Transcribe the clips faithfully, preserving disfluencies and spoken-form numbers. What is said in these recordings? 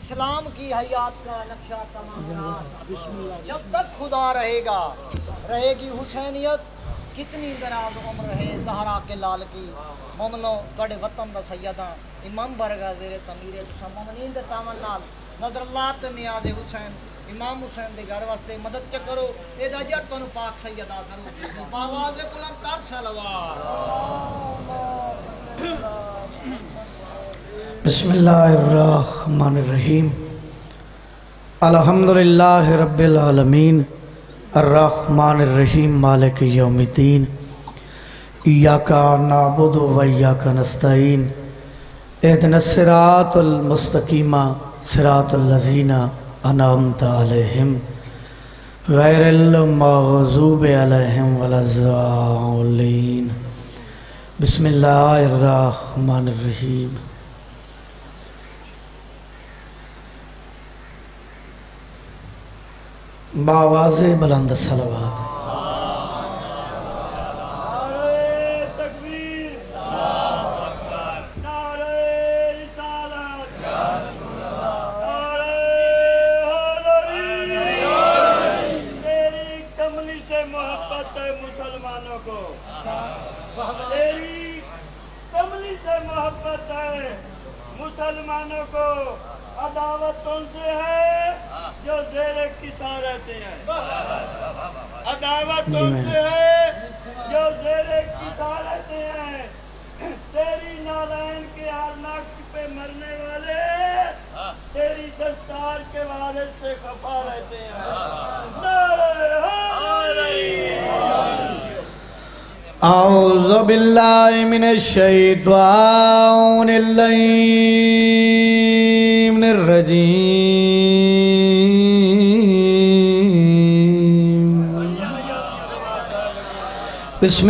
اسلام کی حیات کا نقشہ تمام. جب تک خدا رہے گا رہے گی حسینیت. کتنی دراز عمر ہے زہرا کے لال کی. مومنو بڑے وطن دا سیدہ امام برگا زیر تمیر مومنین دے تامن نال نظر اللہ تے نیاز حسین امام حسین دے گھر واسطے مدد چ کرو. اے دا جر تانوں پاک سیدہ ضرور کسی باواز بلند کر سلوات. بسم اللہ الرحمن الرحیم. الحمدللہ رب العالمین الرحمن الرحیم مالک یوم الدین. ایاک نعبد و ایاک نستعین. اهدنا الصراط المستقیم صراط الذین انعمت علیہم غیر المغضوب علیہم ولا الضالین. بسم اللہ الرحمن الرحیم. باواز بلند صلوات. مسلمانوں کو عداوت ان سے ہے جو زیر کسا رہتے ہیں. عداوت ان سے ہے جو زیر کسا رہتے ہیں. تیری نالائن کے ہر نقش پہ مرنے والے تیری دستار کے وارث سے خفا رہتے ہیں. اعوذ باللہ من الشیطان اللعین الرجیم. بسم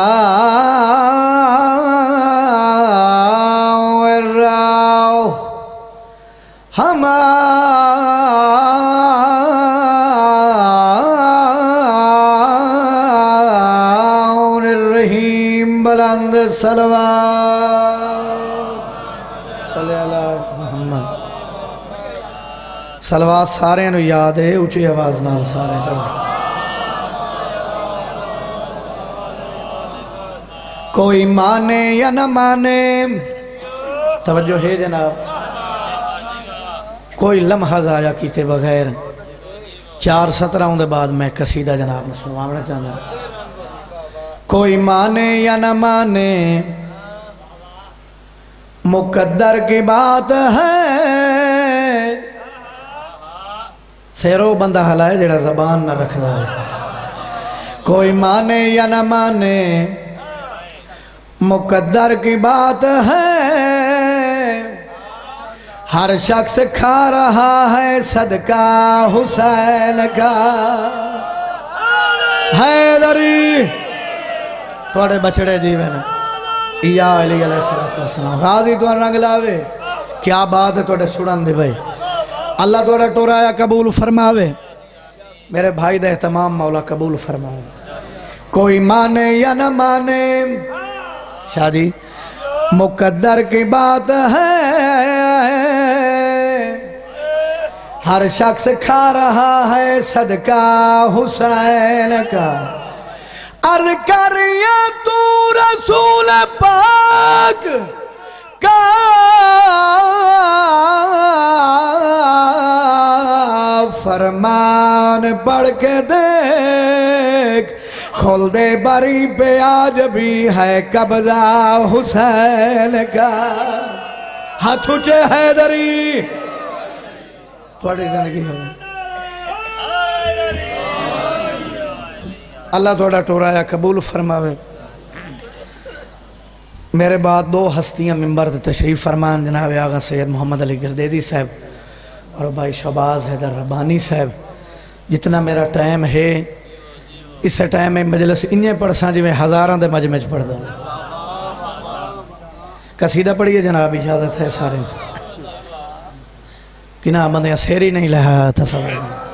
اللہ الرحمن بلند صلوات. صلی اللہ محمد. صلوات سارے نو یاد ہے اونچی آواز نال سارے پڑھو. کوئی مانے یا نہ مانے توجہ ہے جناب. کوئی لمحہ ضائع کیتے بغیر چار سترہ دے بعد میں قصیدہ جناب نے سنوانا چاہتا. کوئی مانے یا نہ مانے مقدر کی بات ہے. سیرو بندہ حلائے جڑا زبان نہ رکھدا ہے. کوئی مانے یا نہ مانے مقدر کی بات ہے. ہر شخص کھا رہا ہے صدقہ حسین کا. حیدری توڑے بچڑے جیویں یا علی علیہ السلام غازی تو رنگ لاوے. کیا بات ہے توڑے سڑن دے بھائی. اللہ توڑے ٹورایا قبول فرماوے. میرے بھائی دے اہتمام مولا قبول فرماوے. کوئی مانے یا نہ مانے شاہ جی مقدر کی بات ہے. ہر شخص کھا رہا ہے صدقہ حسین کا. عرض کر یا تو رسول پاک کا فرمان پڑھ کے دیکھ. خلد بری پہ آج بھی ہے قبضہ حسین کا. ہاتھ اونچے حیدری تھوڑی زندگی ہوئے. اللہ توڑا ٹورایا قبول فرماوے. میرے بعد دو ہستیاں ممبر تشریف فرمان جناب آغا سید محمد علی گردیدی صاحب اور بھائی شہباز حیدر ربانی صاحب. جتنا میرا ٹائم ہے اس ٹائم میں مجلس انہیں پڑھساں جی میں ہزاراں دے مجمع پڑھ دوں. قصیدہ پڑھیے جناب اجازت ہے سارے. کنا بندے سیری نہیں لہا تصور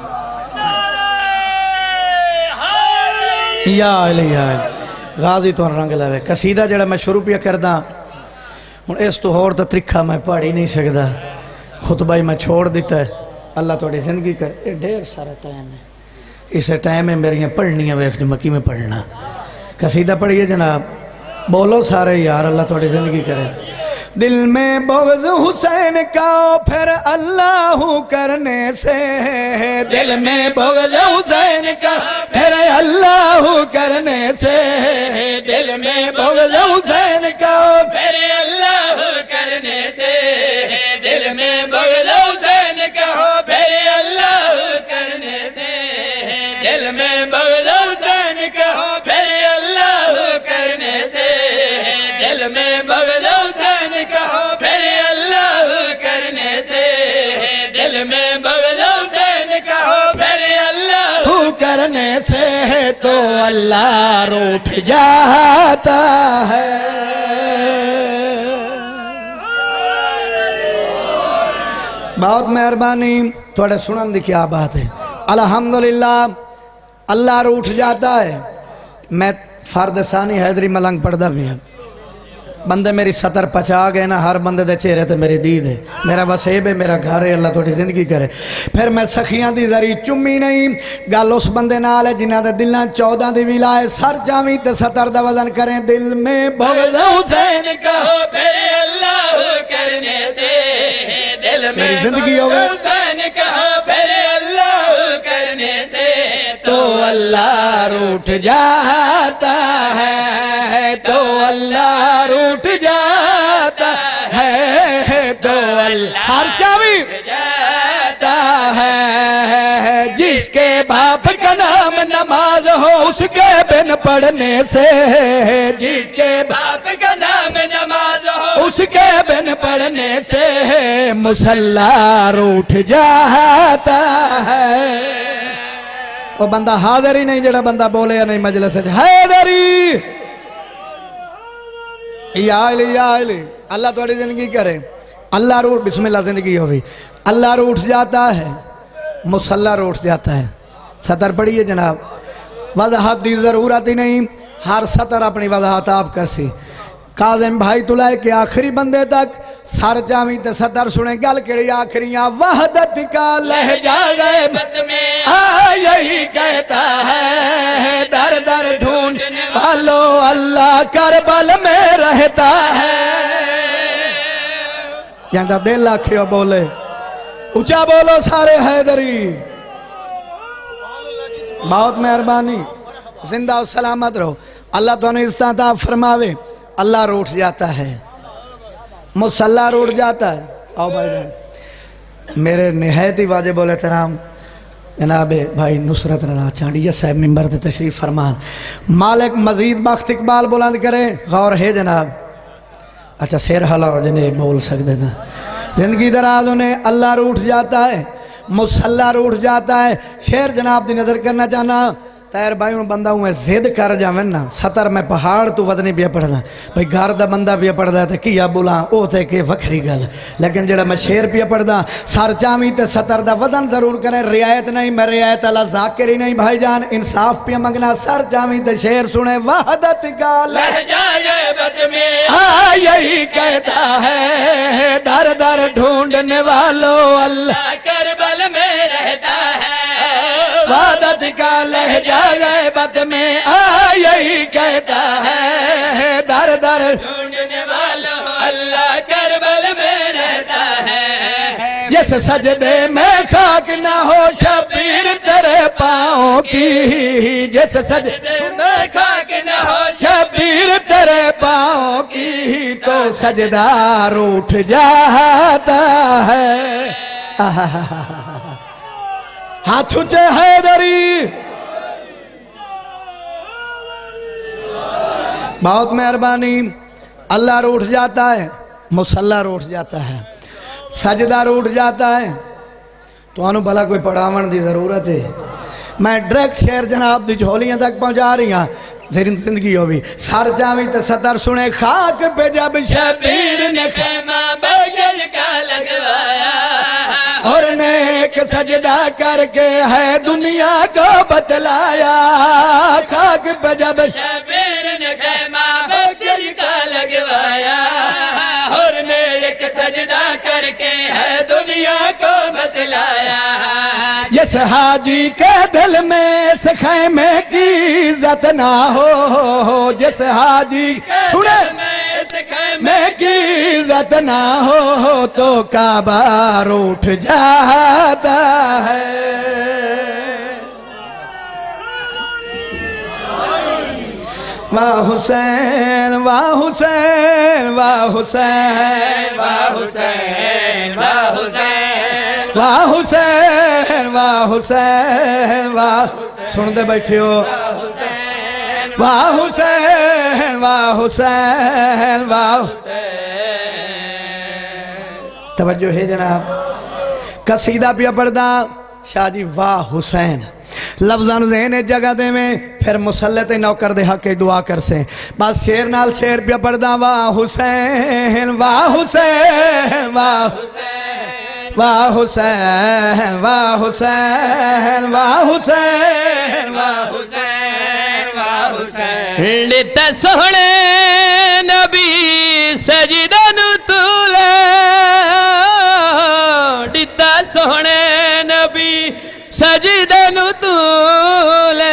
یا علی یا علی. غازی تو رنگ لے قصیدہ جڑا میں شروع پیا کردہ ہوں اس تو اور تو ترکھا میں پڑھ ہی نہیں سکتا. خطبہ ہی میں چھوڑ دیتا ہے اللہ توڑی زندگی کر یہ ڈھیر سارا ٹائم ہے اسے ٹائم میں میری پڑھنی ہے ویخ مکی میں پڑھنا قصیدہ پڑھئے جناب بولو سارے یار اللہ توڑی زندگی کرے دل میں بغض حسین کا پھر اللہ کرنے سے دل میں بغض حسین کا پھر اللہ کرنے سے دل میں بغض حسین کا پھر اللہ کرنے سے دل میں بغض حسین کا پھر اللہ کرنے سے دل میں بغض حسین کا پھر اللہ کرنے سے دل میں بغض حسین کا پھر اللہ کرنے سے دل میں بغض حسین کا پھر اللہ کرنے سے تو اللہ روٹھ جاتا ہے بہت مہربانی تھوڑے سنن دی کیا بات ہے الحمدللہ اللہ روٹھ جاتا ہے میں فرد ثانی حیدری ملنگ پڑھدا بھی ہوں بندے میری سطر پچا گئے نا ہر بندے دے چہرے تے میری دید ہے میرا وسیب ہے میرا گھر ہے اللہ توڑی زندگی کرے پھر میں سخیاں دی ذری چمی نہیں گل اس بندے نال ہے جنہ دے دلنا چودہ دی ویلا ہے سر جامی تے سطر دا وزن کریں دل میں بغض حسین کا پھر اللہ کرنے سے دل میں میری زندگی ہوگا حسین کا پھر اللہ کرنے سے تو اللہ روٹھ جاتا ہے تو اللہ روٹھ جاتا ہے تو اللہ ہر چاوی جاتا ہے جس کے باپ کا نام نماز ہو اس کے بن پڑھنے سے جس کے باپ کا نام نماز ہو اس کے بن پڑھنے سے مسلح روٹھ جاتا ہے وہ بندہ حاضر ہی نہیں جڑا بندہ بولے یا نہیں مجلس ہے حیدری یا علی یا علی اللہ توڑی زندگی کرے اللہ روٹ بسم اللہ زندگی ہوئی اللہ روٹ جاتا ہے مسلح روٹ جاتا ہے سطر پڑھئے جناب وضاحت دی ضرورت ہی نہیں ہر سطر اپنی وضاحت آپ کر سی کاظم بھائی تلائے کے آخری بندے تک سر جامی تے سطر سنے گل کڑی آخریاں وحدت کا لہجہ غیبت میں آ یہی کہتا ہے در در ڈھونڈ والو اللہ کربل میں رہتا ہے یہاں دل آکھیو بولے اچھا بولو سارے حیدری بہت مہربانی زندہ و سلامت رہو اللہ تو نے استعطاف فرماوے اللہ روٹ جاتا ہے مسلح روٹ جاتا ہے آؤ بھائی بھائی میرے نہایت ہی واجب الاحترام جناب بھائی نصرت رضا چانڈیہ صاحب ممبر تے تشریف فرمان مالک مزید بخت اقبال بلند کرے غور ہے جناب اچھا سیر حلا ہو جنہیں بول سکتے تھا زندگی دراز انہیں اللہ روٹ جاتا ہے مسلح روٹ جاتا ہے شیر جناب دی نظر کرنا چاہنا تیر بھائی ان بندہ ہوں میں زید کر جاویں نا سطر میں پہاڑ تو ودنی پیا پڑھ دا بھائی گھر دا بندہ پیا پڑھ دا تے کیا بولا او تے کہ وکھری گل لیکن جڑا میں شیر پیا پڑھ دا سر چامی تے سطر دا ودن ضرور کریں رعایت نہیں میں رعایت اللہ ذاکر ہی نہیں بھائی جان انصاف پیا منگنا سر چامی تے شیر سنے وحدت کا لہجہ غیبت میں آ یہی کہتا ہے در در ڈھونڈنے والو اللہ کربل میں رہتا ہے وحدت کا لہجہ غیبت میں آ یہی کہتا ہے در در ڈھونڈنے والا اللہ کربل میں رہتا ہے جس سجدے میں خاک نہ ہو شبیر تیرے پاؤں کی جس سجدے میں خاک نہ ہو شبیر تیرے پاؤں کی تو سجدہ روٹھ جاتا ہے ہاتھ اونچے حیدری بہت مہربانی اللہ روٹھ جاتا ہے مسلح روٹھ جاتا ہے سجدہ روٹھ جاتا ہے تو انہوں بھلا کوئی پڑھاون دی ضرورت ہے میں ڈریکٹ شیر جناب دی جھولیاں تک پہنچا رہی ہاں زندگی ہوئی سر جاوی تے سطر سنے خاک پہ جب شبیر نے خیمہ بشر کا لگوایا اور نیک سجدہ کر کے ہے دنیا کو بتلایا خاک پہ جب شبیر نے خیمہ بشر کا لگوایا اور نیک سجدہ کر کے ہے دنیا جس حاجی کے دل میں اس خیمے کی عزت نہ ہو، جس حاجی میں کی عزت نہ ہو تو کعبہ روٹھ جاتا ہے۔ واہ حسین واہ حسین واہ حسین واہ حسین واہ حسین واہ حسین واہ حسین واہ سن دے بیٹھے ہو واہ حسین واہ حسین واہ توجہ ہے جناب قصیدہ پیا پڑھدا شاہ جی واہ حسین لفظان ذہن جگہ دے میں پھر مسلط نوکر دے حق دعا کر سے بس شیر نال شیر پیا پڑھدا واہ حسین واہ حسین واہ واہ حسین واہ حسین واہ حسین واہ حسین واہ حسین لتا سونے نبی سجدہ نتولے لتا سونے نبی سجدہ نتولے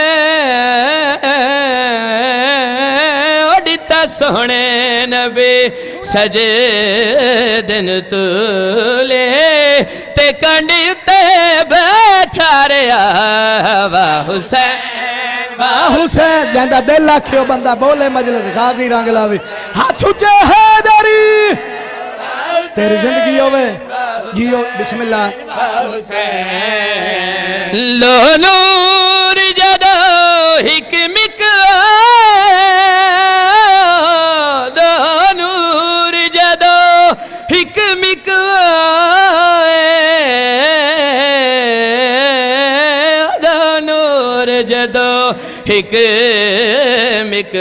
لتا سونے نبی سجدہ نتولے تے کنڈی اتے بیٹھا رہا واہ حسین واہ حسین جاندہ دل لاکھیو بندہ بولے مجلس غازی رنگ لاوی ہاتھ اچھے حیدری تیری زندگی ہوئے جیو بسم اللہ لو نور جدو حکمک دو نور جدو حکمک دو نور جدو حکمک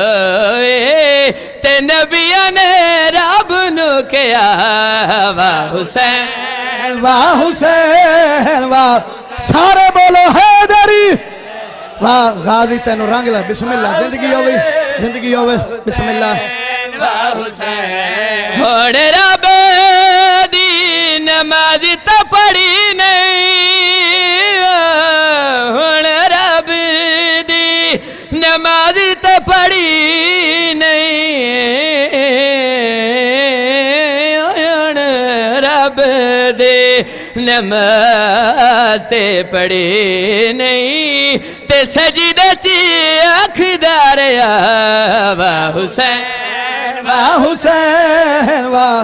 تے نبیان رب نو کیا واہ حسین واہ حسین واہ سارے بولو حیدری واہ غازی تینو رنگ لے بسم اللہ زندگی ہوئی زندگی ہوئی بسم اللہ واہ حسین ہوڑ رب دی نماز تا پڑھی نہیں ہوڑ رب دی نماز تا پڑھی نہیں ہوڑ رب دی نماز تے پڑھی نہیں تے سجدہ چی اکھ داریا واہ حسین واہ حسین واہ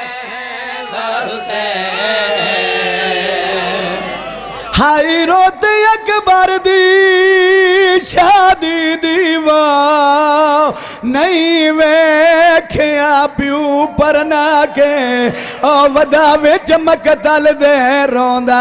ہائی روت اکبر دی شادی دیوا نہیں ویکھیا پیو پرنا کے او ودا وچ مقتل دے روندا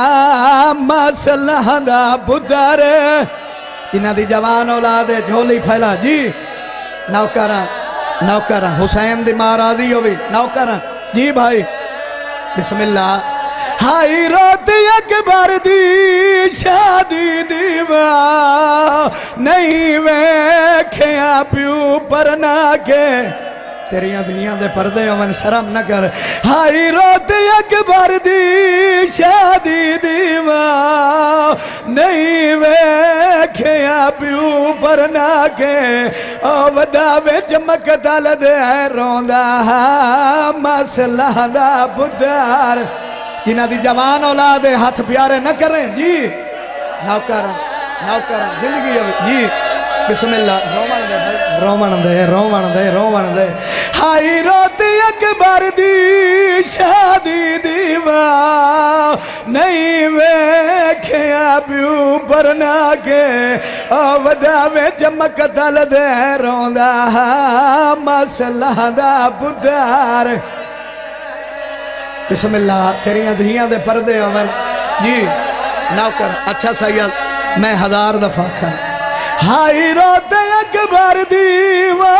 مسلح دا پتر انہاں دی جوان اولاد جھولی پھیلا جی نوکراں نوکراں حسین دی ماں راضی ہوئی نوکراں جی بھائی بسم اللہ ہائی روت اکبر دی شادی دیوا نہیں ویکھیا پیو پرنا کے تیریاں دنیا دے پردے ہون شرم نہ کر ہائی روت اکبر دی شادی دیوا نہیں ویکھیا پیو پرنا کے او ودا وچ مقتل دے روندا مسلح دا پتر جنہ دی جوان اولاد ہاتھ پیارے نہ کریں جی نوکر نوکر زندگی جی بسم اللہ رومن دے رومن دے رومن دے ہائی روت اکبر دی شادی دیوا نہیں ویکھیا پیو پرنا کے او ودا وچ مقتل دے روندا مسلح دا پتر بسم اللہ تیریاں دھیاں دے پردے عمر جی نوکر اچھا سید میں ہزار دفعہ کھا ہائی روت اکبر دیوا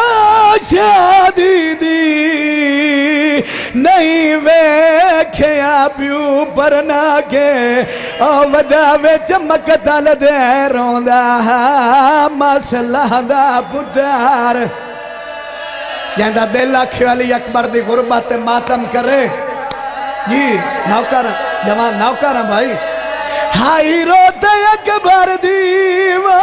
شادی دی نہیں ویکھیا پیو پرنا کے او ودا وچ مقتل دے روندا مسلح دا پتر جہندہ دل آکھے علی اکبر دی غربت ماتم کرے جی نوکر جوان نوکر ہیں بھائی ہائی روتے اکبر دیوا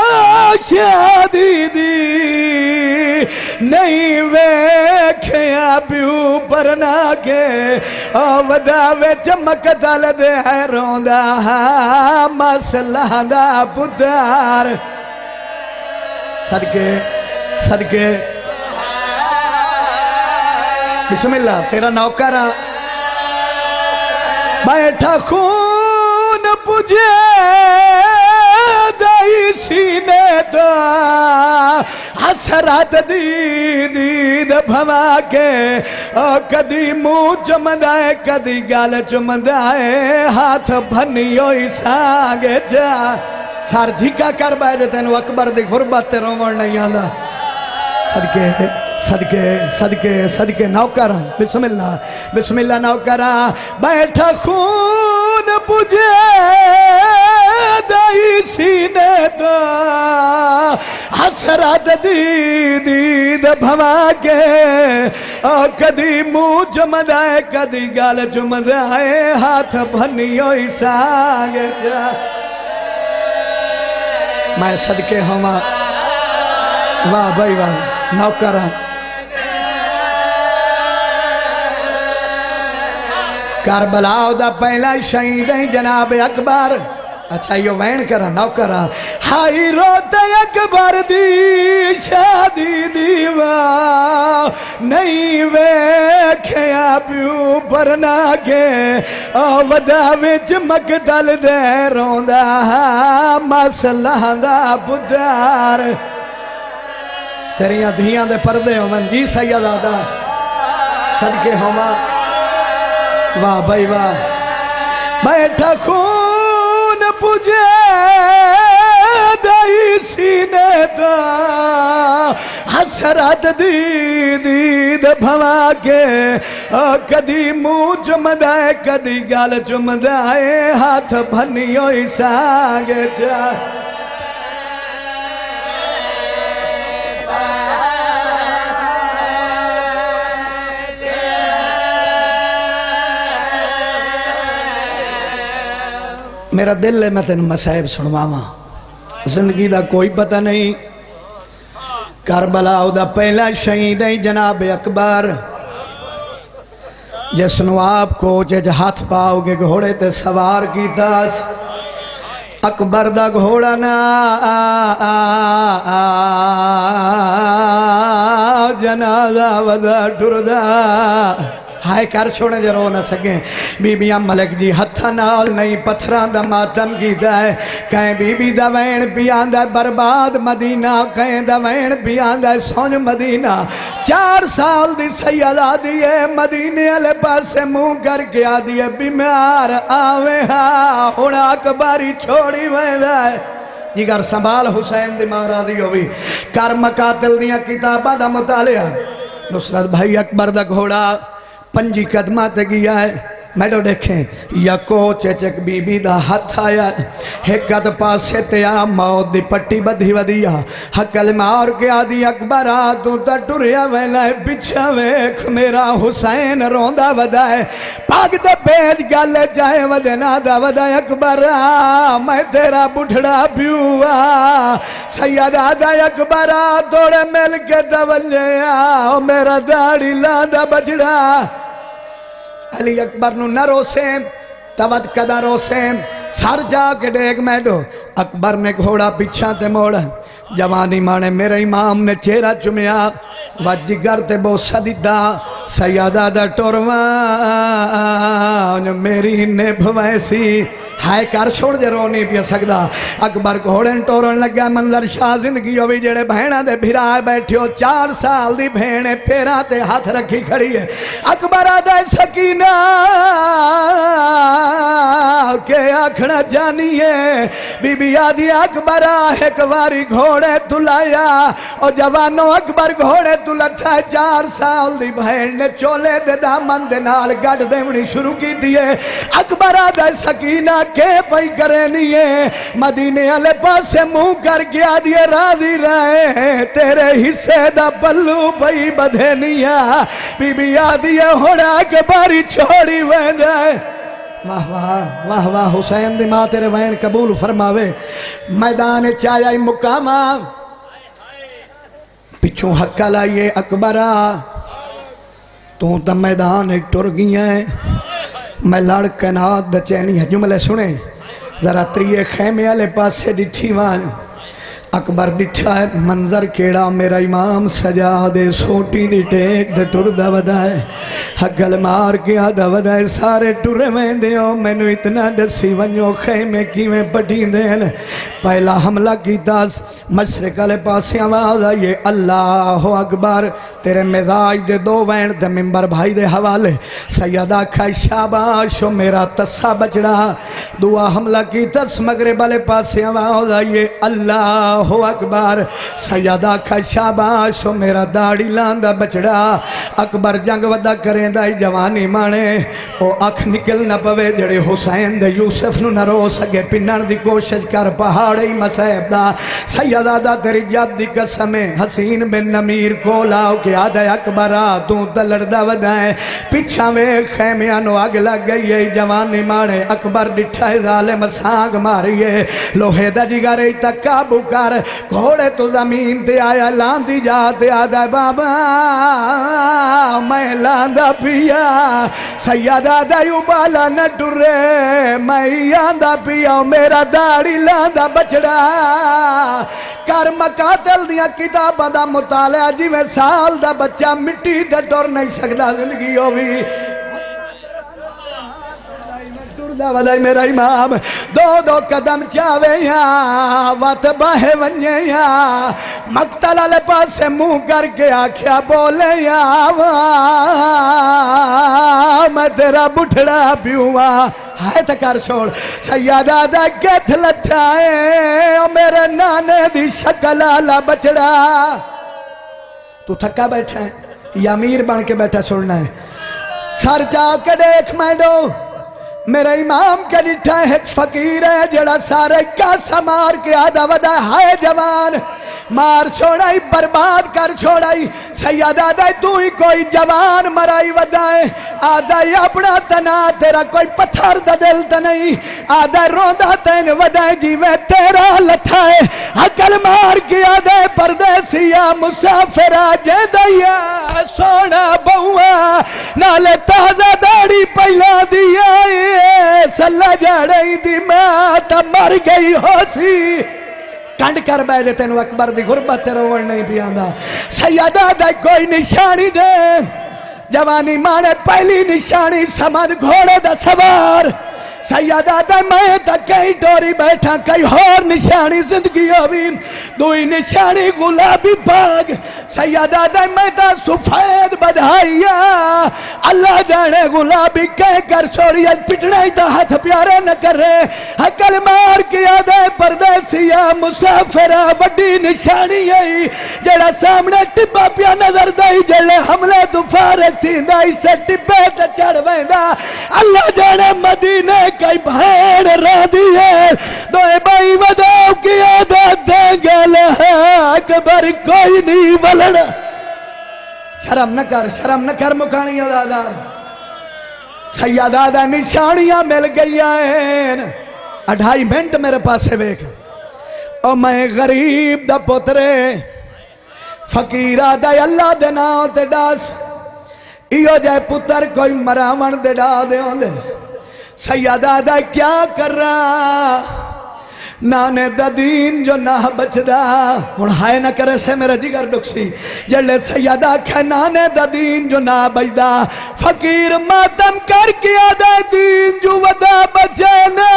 شادی دی نہیں ویکھیا پیو پرنا کے او وداوے چمک دل دے ہے روندا مسلح دا پتار صدقے صدقے بسم اللہ تیرا نوکرہ بیٹھا خون پجے دائی سینے دا حسرات دی دید بھوا کے کدی منہ چمدائے کدی گال چمدائے ہاتھ بھنیوئی سانگے جا سار دھکا کر بیٹھے تینو اکبر دی غربت تے رومڑ نہیں آندہ صدقے صدقے صدقے صدقے نوکرہ بسم اللہ بسم اللہ نوکرہ بیٹھا خون پجے دائی سینے دا حسرات دی دید بھوا کے کدی منہ چمدائے کدی گال چمدائے ہاتھ بھنیوئی سانگے جا میں صدقے ہوں واہ بھائی واہ نوکرہ کربلاؤ دا پہلا شہید ہے جناب اکبر اچھا یہ وین کرا نوکرہ ہائی روتے اکبر دی شادی دیوا نہیں ویکھیا پیو پرنا کے ودا وچ مقتل دے روندا مسلح دا پتار تیریاں دھیاں دے پردے ہوں من جی سید آدھا صدقے ہوں واہ بھائی واہ بیٹھا خون پجے دائی سینے دا حسرات دی دید بھوا کے کدی منہ چمدائے کدی گال چمدائے ہاتھ بھنیوئی سانگے جا میرا دل ہے میں تینوں مسائب سنواما زندگی دا کوئی پتہ نہیں کربلاؤ دا پہلا شہید ہے جناب اکبر جس نو آپ کو جج ہاتھ پاؤ گے گھوڑے تے سوار کی تاس اکبر دا گھوڑا نا جنازہ ودا ٹردا ہائے کر چھوڑے جو رو نہ سکیں بی بی ملک جی ہتھا نال نہیں پتھران دا ماتم کی دائے کہیں بی بی دا وین بیان دا برباد مدینہ کہیں دا وین بیان دا سونج مدینہ چار سال دی سیدہ دیئے مدینے علی پاس سے منہ کر کے آدیئے بیمار آوے ہاں ہونا اکباری چھوڑی وین دائے جگر سنبھال حسین دی مارا دیو بھی کر مقاتل دیا کتابہ دا مطالعہ نصرت بھائی اکبر دا گھوڑا پنجی قدمات گیا ہے میڈو دیکھیں یکو چچک بی بی دا ہاتھ آیا ہکت پاسے تیا موت دی پٹی بدھی ودیا حقل مار کے آدھی اکبر آتوں تا ٹوریا ویلائے بچھا ویکھ میرا حسین روندہ ودائے پاک دا بیج گالے جائے ودنا دا ودائے اکبر میں تیرا بٹھڑا پیوا سیدہ دا اکبر توڑے مل کے دوجے آؤ میرا داڑی لاندہ بچڑا علی اکبر نو نہ روسیں تود کدا روسیں سار جا کے دیکھ میڈو اکبر نے گھوڑا پیچھا تے موڑا جوانی مانے میرے امام نے چہرہ چمیا وجگر تے بوسا دیدہ سیادہ دا ٹوروان میری نبھ ویسی ہائے کار چھوڑ جے رو نہیں پیا سکدا اکبر گھوڑن ٹورن لگا منظر شاہ زندگی ہوئی جڑے بہنہ دے بھرائے بیٹھے ہو چار سال دی بہنے پیرا تے ہاتھ رکھی کھڑی ہے اکبر آدھے سکینہ کہ آکھنا جانی ہے بی بی آدھی اکبر ایک واری گھوڑے تلایا اور جوانوں اکبر گھوڑے تلتا ہے چار سال دی بہن نے چولے دے دامن دے نال گڑ دیونی شروع کی دیئے اکبر آدھے سکینہ کے پئی کرے نہیں مدینے والے پاسے منہ کر کے آدھے راضی رہے تیرے حصے دا پلو پئی بدھے نہیں بی بی آدھے ہوڑا کے باری چھوڑی وے جائے واہ واہ واہ واہ حسین دی ماں تیرے وین قبول فرماوے میدان چاہیے مقامہ پچھوں حقہ لائیے اکبرہ تو تا میدان ایک ٹر گیا ہے میں لڑکے نات دا چینی ہے جملے سنے ذرا تریے خیمے والے پاس سے ڈٹھی وان اکبر ڈٹھا ہے منظر کیڑا میرا امام سجا دے سوٹی دی ٹیک دے ٹر دا ودائے حقل مار کیا دا ودائے سارے ٹرے میں دیو میں نو اتنا ڈسی ونیو خیمے کی میں پٹی دین پہلا حملہ کی تاس مشرق علیہ پاسی آواز آئیے اللہ اکبر تیرے مزاج دے دو وین دے ممبر بھائی دے حوالے سیدہ کھائی شاباش و میرا تسا بچڑا دعا حملہ کی تس مغرب علیہ پاسی آواز آئیے اللہ اکبر سیدہ کھائی شاباش و میرا داڑی لاندہ بچڑا اکبر جنگ ودا کریں دائی جوانی مانے او اکھ نکل نہ پوے جڑے حسین دے یوسف نو نہ رو سکے پنن دی کوشش کر پہاڑی مسیب دا سیدہ دا تیری جد دی قسمیں حسین بن نمیر کو لاؤ کہ آدھے اکبرہ تو تلڑدہ ودائیں پچھا میں خیمیانو آگ لگ گئی ہے جوانی مانے اکبر ڈٹھا ظالم سانگ ماریے لوہے دا جگرے تک کابو کر گھوڑے تو زمین تے آیا لاندی جاتے آدھے بابا میں لاندہ پیا سیدہ دا یو بالا نہ ٹرے میں آندہ پیا میرا داڑی لاندہ بچڑا کر مقاتل دیا کتابہ دا مطالعہ جی میں سال دا بچہ مٹی دا ٹور نہیں سکتا زندگی ہوئی ٹردہ ودائی میرا امام دو دو قدم چاوے یا وات باہے ونجے یا مقتل علی پاس سے منہ کر کے آکھیا بولے یا میں تیرا بٹھڑا پیوا ہائے تکار چھوڑ سیادہ دا کیتھ لچھائے میرے نانے دی شکل آلہ بچڑا تو تھکا بیٹھا ہے یا امیر بن کے بیٹھا سننا ہے سر جا کے دیکھ میں دو میرا امام کے ڈٹھا ہے فقیر ہے جڑا سارے کا سمار کے آدھا ودا ہائے جوان مار چھوڑائی برباد کر چھوڑائی سیدہ دائی تو ہی کوئی جوان مرائی ودائے آدھائی اپنا تنا تیرا کوئی پتھر دا دل تا نہیں آدھائی روندہ تین ودائے جیوے تیرا لٹھائے حقل مار کی آدھائی پردیسیا مسافرہ جے دیا سونا بہوا نالے تازہ داڑی پہلا دیا سلہ جاڑی دی ماتا مر گئی ہو سی کنڈ کر بے دے تینو اکبر دی غربت تیرا وڑ نہیں پیاندہ سیدہ دائی کوئی نشانی دے جوانی مانے پہلی نشانی سمجھ گھوڑے دا سوار سیدہ دائی میں تا کئی ڈوری بیٹھا کئی اور نشانی زندگی ہوئی دوئی نشانی گلابی باغ سیدہ دائی میں تا سفید بدھائیا اللہ جانے گلابی کہہ کر چھوڑی آج پٹنے ہی تا ہاتھ پیارے نہ کر رہے حقل مار کیا دے پردیسیا مسافرہ وڈی نشانی ہے جڑا سامنے ٹپا پیا نظر دائی جڑے حملے دفارک تھی دائی سے ٹپے تے چڑھ ویندہ اللہ جانے مدینے کئی بھائر رہ دیئے دوئے بائی وداؤ کیا دے دینگل ہے اکبر کوئی نہیں ولڑ شرم نہ کر شرم نہ کر مکانی دادا سیدہ دادا نشانیاں مل گئی ہیں اڑھائی منٹ میرے پاس سے بیک او میں غریب دا پترے فقیرہ دا اللہ دے ناؤ تے ڈاس ایو جائے پتر کوئی مراون دے ڈا دے ہوں دے سیدہ دا کیا کر رہا نانے دا دین جو نہ بچ دا اور ہائے نہ کرے سے میرا جگر ڈکسی جلے سیدہ کھے نانے دا دین جو نہ بچ دا فقیر ماتم کر کیا دا دین جو ودا بچنے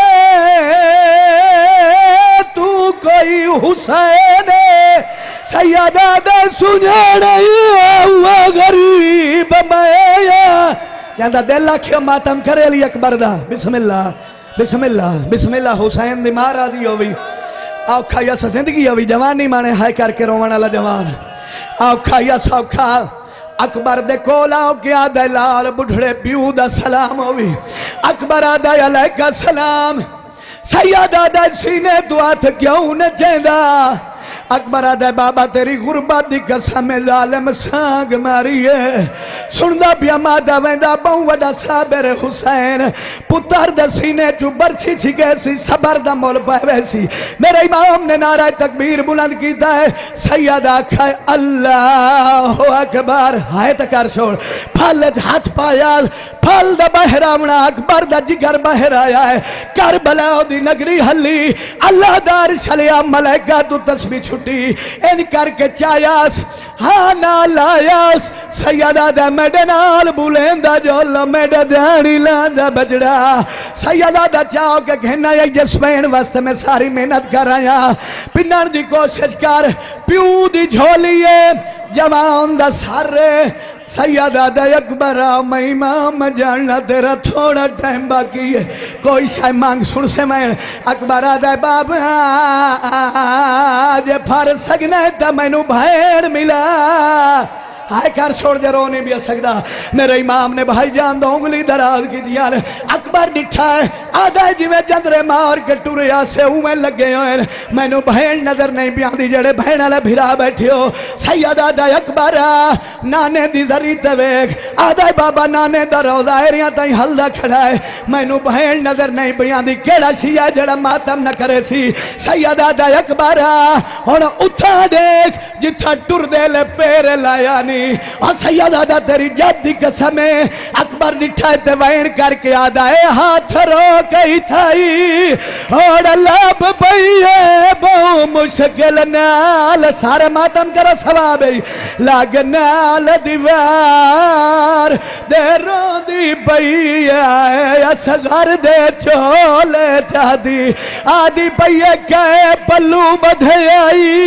تو کوئی حسین سیدہ دا سنجھنے ہوا غریب میں جاندہ دل آکھیو ماتم کرے لی اکبر دا بسم اللہ بسم اللہ بسم اللہ حسین دی مارا دی ہوئی آوکھا یس زندگی ہوئی جوانی مانے ہائے کر کے رومانا لا جوان آوکھا یس آوکھا اکبر دے کولا کیا دے لال بڑھڑے پیو دا سلام ہوئی اکبر آدھا علیہ کا سلام سیدہ دا سینے دعات کیوں نہ چیندہ اکبر آدھے بابا تیری غربت دی قسم ظالم سانگ ماری ہے سندا پیا مادا ویندا بہو وڈا صابر حسین پتر دے سینے چو برچھی چھکے سی صبر دا مول پہوے سی میرے امام نے نعرہ تکبیر بلند کیتا ہے سیدہ کھائے اللہ اکبر ہائے تکار چھوڑ پھالج ہاتھ پایا پھال دا بہرامنا اکبر دا جگر بہر آیا ہے کربلا دی نگری حلی اللہ دار شلیا ملائکہ تو تسبیح چھٹی ان کر کے چایاس ہانا لایاس سیدہ دا میڈے نال بولیندا جو اللہ میڈے دانی لاندا بجڑا سیدہ دا چاہو کہ کہنا یا جسمین واسطے میں ساری محنت کر آیا پنار دی کوشش کر پیو دی جھولیے جوان دا سارے سیدہ دا اکبرہ میں امام جاننا تیرا تھوڑا ٹائم باقی ہے کوئی شای مانگ سن سے میں اکبرہ دا بابا جے پھر سگنے تا میں نو بھائر ملا ہائے کر چھوڑ دے رونے بھی سکتا میرے امام نے بھائی جان دو انگلی دراز کی دیا اکبر ڈٹھا ہے آدھا جی میں جندرے مار کے ٹوریا سے اویں لگے ہوئے میں نو بہن نظر نہیں بیان دی جڑے بہن علی بھرا بیٹھے ہو سیدہ دا اکبر نانے دی ذری تویک آدھا بابا نانے دا روزہ ایریاں تائیں حلدہ کھڑا ہے میں نو بہن نظر نہیں بیان دی کیڑا شیعہ جڑا ماتم نہ کرے سی سیدہ دا اکبر اور اتھا دیکھ جتھا ٹر دے لے پیر لایا نہیں اور سیدہ دا تیری جد دی قسمیں اکبر نٹھائے تے وین کر کے آدھا اے ہاتھ رو کئی تھائی اور لب بھئیے بہو مشکل نال سارے ماتم کرو ثواب لاگ نال دیوار دے رو دی بھئیے اصغر دے چولے چاہ دی آدھی بھئیے کہے پلو بدھے آئی